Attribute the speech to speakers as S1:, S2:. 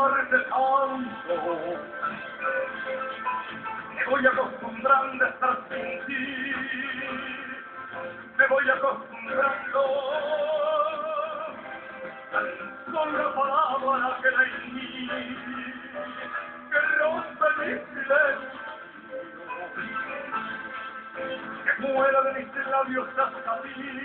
S1: amarte tanto. Me voy acostumbrando a estar sin ti, me voy acostumbrando. Tan solo la palabra que leí, que rompe mi silencio, que muera de mis labios hasta ti.